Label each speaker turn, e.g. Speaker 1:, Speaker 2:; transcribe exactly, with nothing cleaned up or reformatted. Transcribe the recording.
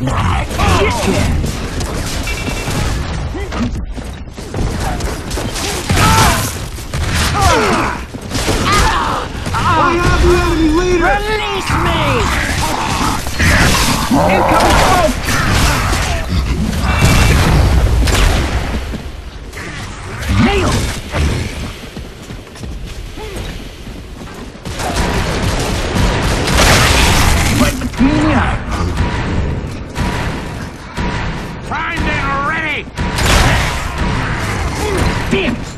Speaker 1: I have the enemy leader!
Speaker 2: Release me! Incoming smoke! Nailed! Right between the eyes. Primed and ready! Damn it!